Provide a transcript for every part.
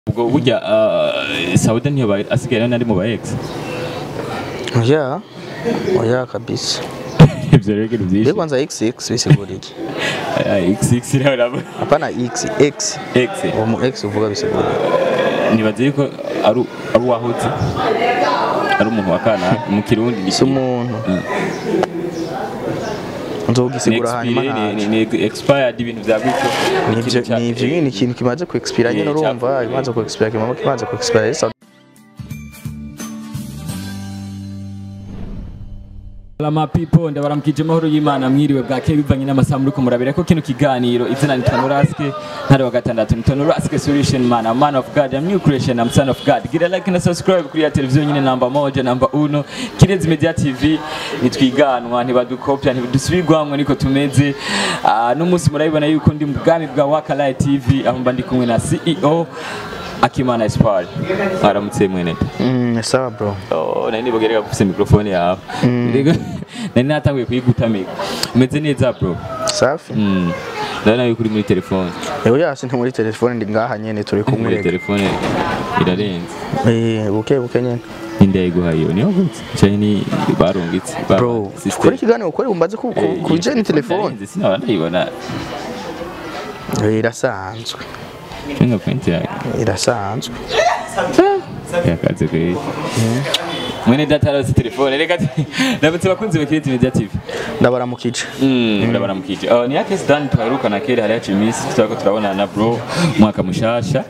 ubwo burya SAUDA niyo asigaye nari mu ba ex. Oya kabisa. Ibyo rero ni byinshi. Kwanza XX bisigura iki? XX rero hapana X. Mu X uvuga bisigura. Nibaze yuko ari wahutse. Ari umuntu wakana mu kirundi ni umuntu. Nzogisigura hanyuma ni expired ibintu bya gutyo. Ni ikintu kimaze ku expire nyine urumva imaze ku expire kimaze ku expire. Lama people ndabaramukije mahoro y'Imana mwiriwe bwake bivanye n'amasaha muri ko murabere ko kino kiganiro izina ni Tonoraske ntare wa gatandatu ni Tonoraske solution man of God, I'm new creation, I'm son of God. Gira like na subscribe kuri ya televiziyo nyine namba 1 Kirezi Media TV. Nitwiganwa ntibadukopya ntibidusubirwamwe niko tumeze. N'umunsi murabibona yuko ndi mu bwami bwa AKES TV aho mba ndi kumwe na CEO Akimana Espal. Aramutse mwene. Sawa bro. Nani bogereka kufise microphone yawe. Nani natanguye kuyigutamika. Umeze neza bro? Safi. Ndana yuko uri muri telefone. Yasi nti muri telefone ndi ngaha nyene turi kumwe. Muri telefone irarenze. Buke nyene. Inde iguhayo niyo gutse. Cyane barungitse. Bro, kuri kiganiro ukore umbaze ku bijanye telefone. Sinaba ndayibona. Irasanzwe. Fingerprint yawe irasanzwe. Yakaze kwe. Mwene data rose telefone reka ndabutse bakunze bakireti Media TV. Ndabaramukije. Ndabaramukije. Ni AKES dan twaheruka na kera hari yacu iminsi tutako turabona na bro mwaka mushasha.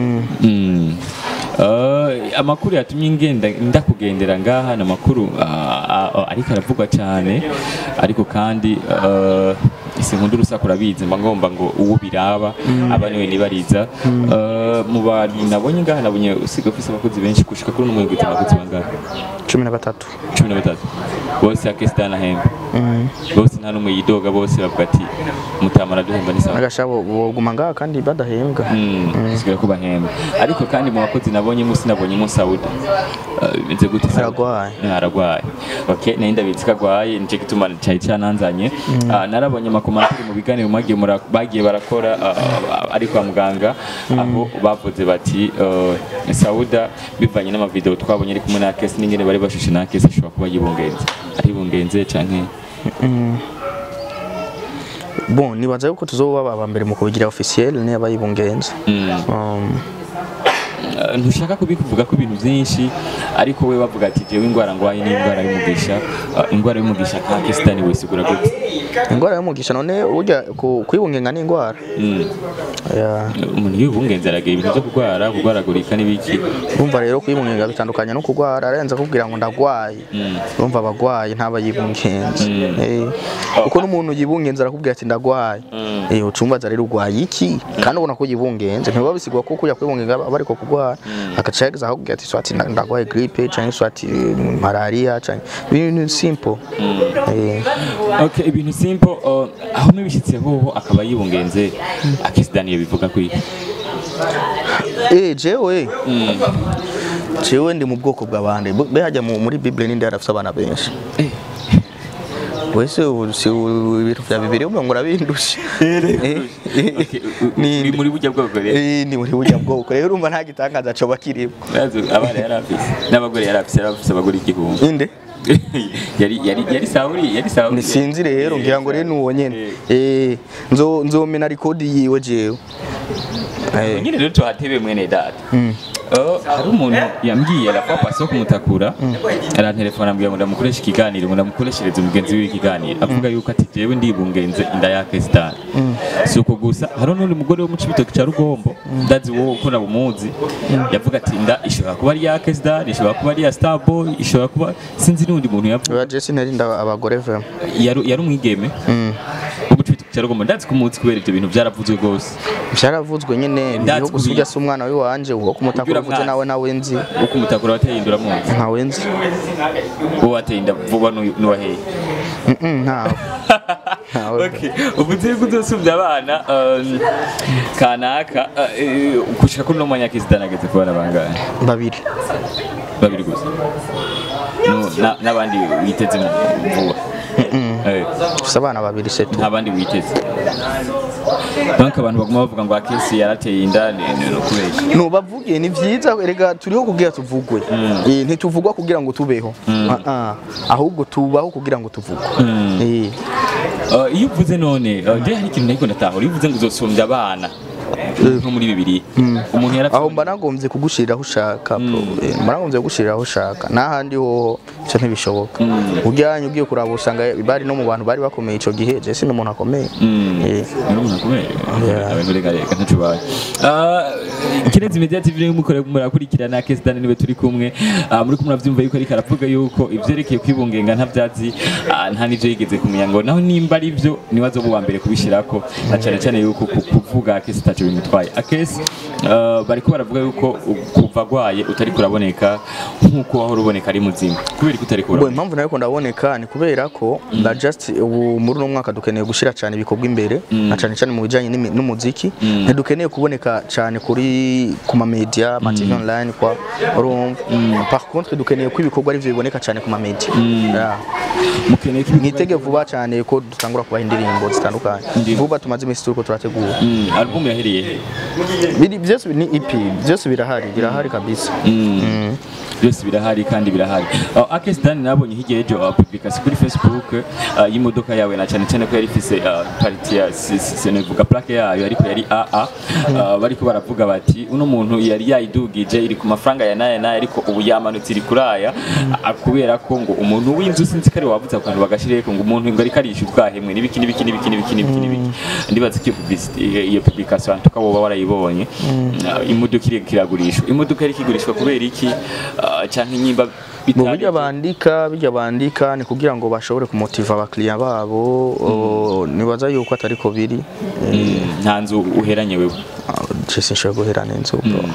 Amakuru yatumye ndakugendera ngaha na makuru ariko aravugwa cyane ariko kandi isinkunda urusaku rabize ngomba ngo uwo biraba abaniwe nibariza mu bari nabonye ngaha nabonye usiga ufise abakozi benshi kushika kuri n'umwe gutema abakozi bangahe 13 bose AKES dan ahemba bose nta numwe yidoga bose bavuga ati mutamara duhemba ni sawa agashabo boguma ngaha kandi badahembwa sigaye ko bahemba ariko kandi mu bakozi nabonye nabonye SAUDA bimeze gute aragwaye okay nenda bitsika gwaye nje gituma cyananzanye narabonye makomantere mu biganiro bagiye barakora ari kwa muganga aho bavuze bati SAUDA bivanye n'amavideo twabonye ari kumwe na AKES n'ingene bari bashushe na AKES ashobora kuba yibungenze canke bon nibaza yuko tuzoba abambere mu kubigira officiel ne abayibungenze. Ntushaka kubikuvuga ko ibintu byinshi ariko we bavuga ati jewe ingwara ngwaye ni ingwara y'umugisha ka AKES dan wese gura gute ingwara y'umugisha none urya kwibungenga ni ingwara umuntu yibungenze aragira ibintu byo kugwaragurika n'ibiki. Urumva rero kwibungenga bitandukanye no kugwara arenza kubwira ngo ndagwaye. Urumva abagwaye ntaba yibungenze uko n'umuntu yibungenze arakubwira ati ndagwaye ucumbaza rero ugwaye iki kandi ubona ko yibungenze ntiba bisigwa ko kujya kwibungenga abariko kugwara akacageza aho kugira ati swati ndagwaye grippe cyangwa swati malaria cyangwa ibintu simple. Okay ibintu simple aho mubishitseho akaba yibungenze AKES dan bivuga ko iki jewe ndi mu bwoko bw'abandi behajya muri Bible n'indi yarafise abana benshi wese ibintu vya bibiri umwe ngurabindusha ni muri bujya bwoko rero ni muri bujya bwoko rero urumva nta gitangaza cyo bakirimo abana yarafise n'abagore yarafise abagore igihumbi inde yari Sauli nisinzi rero ngira ngo rero nuwo nyene nzomena record yiwe jewe nyine rero tuhatebe mwene data hari umuntu yambwiye la papa so kumutakura ara telefone ambwiye ngo ndamukoresha ikiganiro ngo ndamukoreshereze umugenzi w'ikiganiro avuga yuko ati jewe ndibungenze inda ya AKES dan suko gusa hari n'undi mugore wo mu Cibitoke ca Rugombo ndazi wo ko nabumuzi yavuga ati inda ishobora kuba ari ya AKES dan ishobora kuba ari ya Starboy ishobora kuba sinzi n'undi muntu yavuga Jessy nerinda abagore vema yari umwigeme Cyarugomba ndazi kumutsi kubera ibyo bintu byaravuzwe gose byaravuzwe nyene niho gusujya se umwana wi wanje uwo kumutakura vuze nawe nzi uko umutakura wateyindura munsi ntawe nzi uwo wateyinda vuba nuwaheye ntawe okay ubuze kuzosubya abana kanaka gushika kuri no mwanya AKES dan ageze kubana bangahe babiri gusa n'abandi witeze vuba Ufise abana babiri setu. nta bandi witeze donc abantu baguma bavuga ngo AKES yarateye inda no kubeshya No bavugiye ni vyiza erega turiho kugira tuvugwe. Ntituvugwa kugira ngo tubeho. Ahubwo tubaho kugira ngo tuvugwe. iyo uvuze none je hari ikintu niko ndatahura iyo uvuze ngo uzosumbya abana nko muri bibiri umuntu yarapfa aho mba nagombye kugushiriraho ushaka mba nagombye kugushiriraho ushaka n'ahandi ho cyo ntibishoboka ujyanye ugiye kuraba usanga bari no mu bantu bari bakomeye ico gihe Jessy ni umuntu akomeye umuntu akomeye abantu rega rega ntucubaye Kirezi Media TV murakurikirana AKES Dan niwe turi kumwe muri kumwe muravyumva yuko ariko aravuga yuko ivyerekeye kwibungenga nta vyazi nta nivyo yigeze kumenya ngo naho nimba ari byo niwazo buwa mbere kubishirako na cyane cyane yuko kuvuga AKES tacho bimutwaye AKES bariko baravuga yuko kuva gwaye utari kuraboneka nkuko wahora uboneka ari muzima kubera ko utari kuraboneka impamvu nayo ko ndaboneka ni kubera ko la just ubu muri no mwaka dukeneye gushira cyane ibikorwa imbere na cyane cyane mu bijanye n'umuziki ntidukeneye kuboneka cyane kuri kuma media ma TV online kwa par contre dukeneye ko ibikorwa ari byo biboneka cyane kuma media mukeneye ko nitege vuba cyane ko dutangura kubaha indirimbo zitandukanye vuba tumaze imisi turiko turategura album yahereye byose ni EP byose birahari kabisa byose birahari kandi birahari AKES Dan nabonye higejo publication kuri Facebook y'imodoka yawe na cyane cyane ko yari ifise party ya senevuga plaque yayo ariko yari AA bariko baravuga bati uno muntu yari yayidugije iri ku mafaranga ya naye ariko ubu yamanutse iri kuraya akubera ko ngo umuntu w'inzu sinzi kare wavuze abantu bagashireye ko ngo umuntu ngo ari karisha ubwahemwe nibiki ndibaza ko iyo publication tukabo warayibonye imodoka iri kiragurishwa imodoka iri kigurishwa kubera iki canke nyimba bijya bandika ni kugira ngo bashobore kumotiva abakiriya babo nibaza yuko atari ko biri nta nzu uheranye wewe Jessy nshobora guherana inzu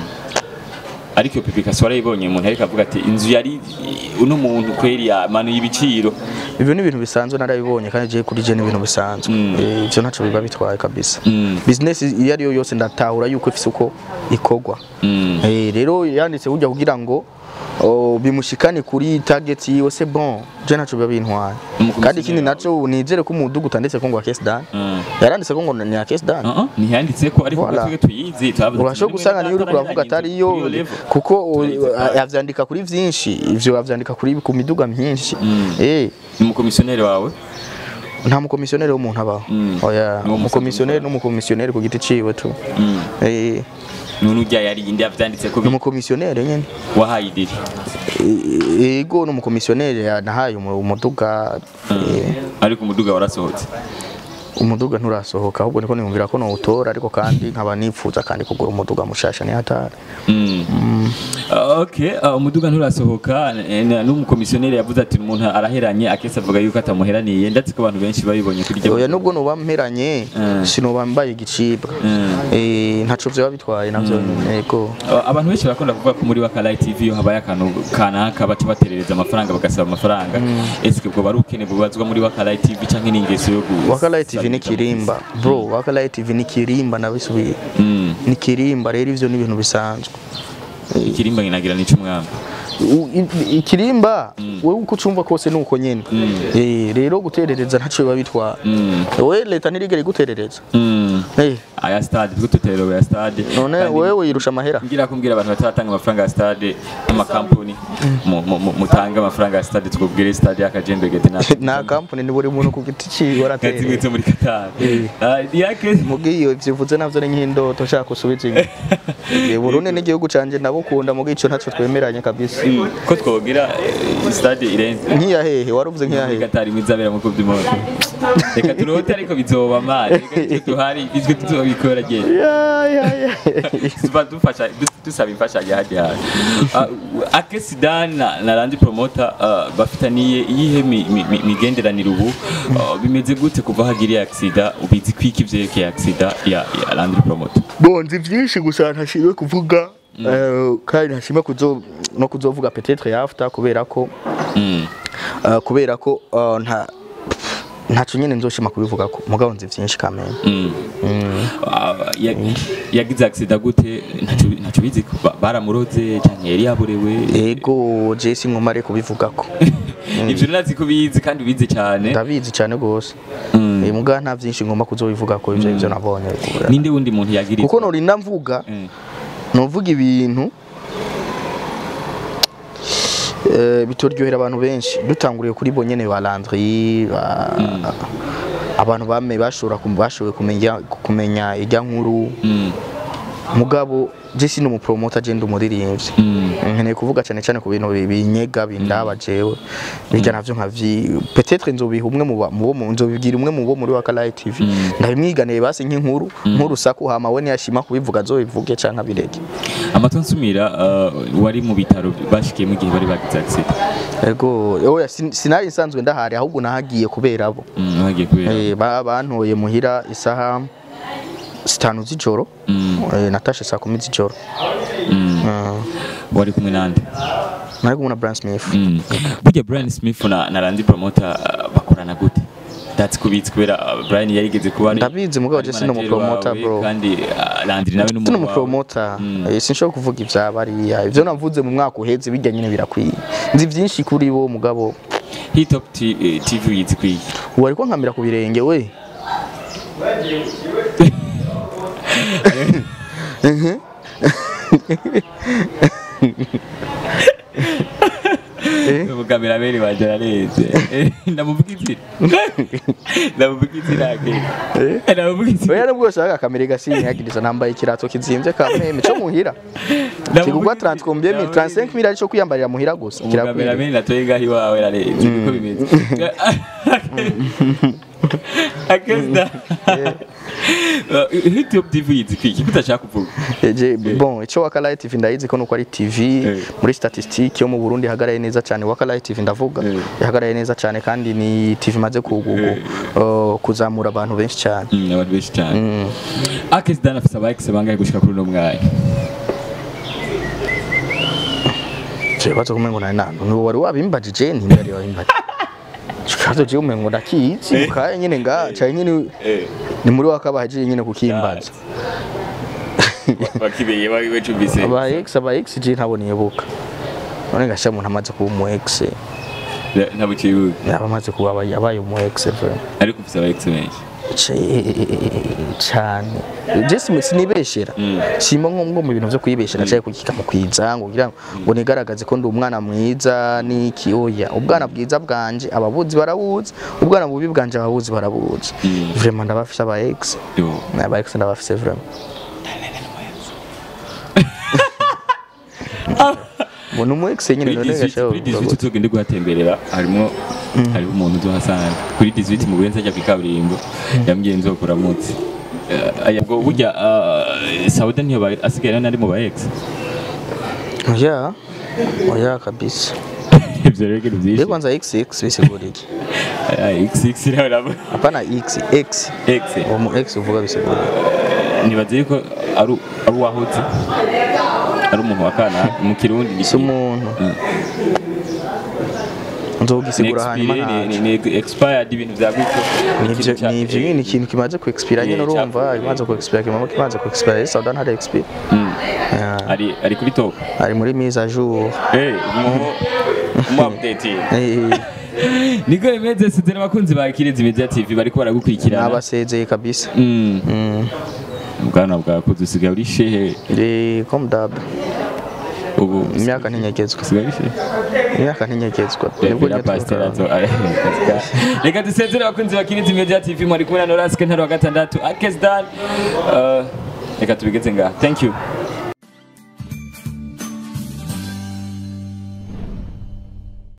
ariko publication warayibonye umuntu ariko avuga ati inzu yari uno muntu kweri manu y'ibiciro ibyo ni ibintu bisanzwe narabibonye kandi je kuri je ni ibintu bisanzwe ivyo ntaco biba bitwaye kabisa business iyo ari yo yose ndatahura yuko ifise uko ikogwa rero yanditse burya kugira ngo bimushikane kuri target yiwe c'est bon je naco biba bintwaye kandi ikindi naco nizere ko umudugu utanditse ko ngo AKES Dan yaranditse ko ngo ni AKES Dan ntiyanditse ko ariko twege tuyizi twavuze urashobora gusanga niyo uri kuravuga atari yo kuko yavyandika kuri vyinshi ivyo yavyandika kuri ku miduga myinshi ni umukomisiyoneri wawe nta mukomisiyoneri w'umuntu abaho oya umukomisiyoneri n'umukomisiyoneri ku giti ciwe tu nunu ujya yari indi yavyanditse ko umukomisiyoneri nyene wahaye idiri ego n'umukomisiyoneri nahaye umuduga ariko umuduga warasohotse umuduga nturasohoka ahubwo niko nimubwira ko no utora ariko kandi nkaba nipfuza kandi kugura umuduga mushasha ni hatari okay umuduga nturasohoka n'umukomisiyoneri yavuze ati umuntu araheranye AKES avuga yuko atamuheraniye ndetse ko abantu benshi babibonye kuri je oya nubwo no bamperanye sino bambaye igicibwa ntaco byo babitwaye navyo ego abantu benshi bakunda kuvuga ko muri Wakalayi TV yo habaye akantu kanaka baca baterereza amafaranga bagasaba amafaranga eske bwo barukene bubazwa muri Wakalayi TV canke n'ingeso yo Wakalayi TV ni kirimba bro Wakalayi TV ni kirimba nabisubiye ni kirimba rero ivyo ni ibintu bisanzwe ikirimba nginagira nico mwamba ikirimba wewe uko ucumva kose nuko nyene rero guterereza ntaco biba bitwa wewe leta nirigere guterereza aya stade twuterero ya stade none wewe yirusha amahera ngira kumbwira abantu batatanga amafaranga ya stade ama company mutanga amafaranga ya stade tukubwire stade yakajembe gete na company ni buri muntu ku giti ci warateye kazi muri Qatar AKES mugiyo ivyivuze navyo ni nk'indoto nshaka kusubiza ingo Burundi n'igihugu canje ndabukunda mugico ntaco twemeranye kabisa ko twogira stade irenze nkiya hehe waruvuze nkiya hehe Qatar imizabera mu kubyimoto reka turote ariko bizoba mali reka tuhari izwe tuzobikora je dufasha dusaba imfashanyo hajya AKES Dan na Randi Promoter bafitaniye iyihe migenderanire ubu bimeze gute kuva hagiriye accident ubizi kwiki vyerekeye accident ya Randi Promoter bonzi vyinshi gusa ntashimwe kuvuga kandi ntashimwe no kuzovuga peut-être after kubera ko ntaco nyene nzoshima kubivuga ko mugabo nzi vyinshi kamene yagize accident gute ntaco bizi baramuroze cyane yari yaborewe ego Jessy nkomare kubivugako ivyo nazi ko bizi kandi bizi cyane ndabizi cyane gose muga nta vyinshi ngomba kuzobivugako ivyo nabonye ninde wundi muntu yagira kuko norinda mvuga novuga ibintu bitoryohera abantu benshi dutanguriye kuri bo nyene ba Landry abantu bashoboye kumenya ijya nkuru mugabo Jessy ni umupromoter agenda umuririmbyi nkeneye kuvuga cyane cyane ku bintu binyega bindaba jewe bijya navyo nkavyi peut-être nzobiha umwe mu nzobigira umwe mu bo muri AKES TV ndabimwiganiye basi nk'inkuru nk'urusaku hama we ntiyashima kubivuga zobivuge canka bireke amatonsumira wari mu bitaro bashikiye mu gihe bari bagize accident ego oya sinari nsanzwe ndahari ahubwo nahagiye kubera abo nahagiye kubera bantoye muhira isaha 5 z'ijoro natashe saa 10 z'ijoro wari kumwe nande nari kumwe na Brian Smith burya Brian Smith na Randy promoter bakorana gute that's kubitse kubera Brian yarigeze kuba ndabizi mugabo Jessy no promoter bro kandi Landry nawe no promoter sinshobora kuvuga ivyabariya ivyo navuze mu mwaka uheze bijya nyine birakwiye nzi byinshi kuri bo mugabo Hit Top TV yizi kwiye wari ko nkamira ku birenge we Kamera beri wajara neze ndamuvugitira oya nubwo shaka kamera gasinya yagiriza nambaye ikirato kizimvye kameme cyo muhira kigugwa 35000 ari cyo kwiyambarira muhira gusa kamera beri natoye gahi wawe rareze uko bimeze AKES Hit Top TV yizi kwiki kutashaka kuvuga bon ico AKES TV ndayizi ko nuko ari TV muri statistique yo mu Burundi hagaraye neza cyane AKES TV ndavuga yahagaraye neza cyane kandi ni TV maze kuzamura abantu benshi cyane abantu benshi cyane AKES dana afisa bikes bangaye gushika kuri no mwanya bazo kumengo na nando ni wari wabimbajije ni mbere wabimbaje Chikazo je umengo ndakizi ukaye nyene nga cha nyene ni muri wakabaje nyene kukimbaza bakibeye bawe cumbise aba ex je ntaboniye buka none gasha umuntu amaze kuba umu ex ntabukiye yabamaze kuba abaye umu ex ariko ufise aba ex benshi cyane Jessy sinibeshera simo nko mu bintu byo kwibeshera cyaje kukika mu kwiza ngo ngira ngo nigaragaze ko ndi umwana mwiza niki oya ubwana bwiza bwanje ababuzi barabuzi ubwana bubi bwanje ababuzi barabuzi vraiment ndabafise aba ex aba ex ndabafise vraiment Bona umu ex nyine none gashaho kuri 18 tugende guhatemberera harimo umuntu duhasanga kuri 18 mu burenza cya kaburimbo yambwiye nzokura mutsi ubwo burya SAUDA niyo asigaye nari mu ba ex oya kabisa ibyo rege byinshi rego kwanza XX bisigura iki XX rero apana XX umu ex uvuga bisigura nibaze ko ari wahotse ari umuntu wakana mu kirundi ni umuntu nzogisigura hanyuma ni expired ibintu bya gutyo ni ivyo ni ikintu kimaze ku expire nyine urumva imaze ku expire kimaze ku expire SAUDA ntari expire ari kuri top ari muri mise à jour mu update niko imeze sidera bakunzi ba Kirezi Media TV bariko baragukurikirana abasezeye kabisa ubwana bwa kudusiga uri shehe comme d'hab ubu imyaka ntinyegezwa imyaka ntinyegezwa nibwo nyatwasterazo reka dusezere bakunzi ba Kirezi Media TV muri kumwe na Noraske ntaro wa gatandatu AKES dan reka tubigeze ngaha thank you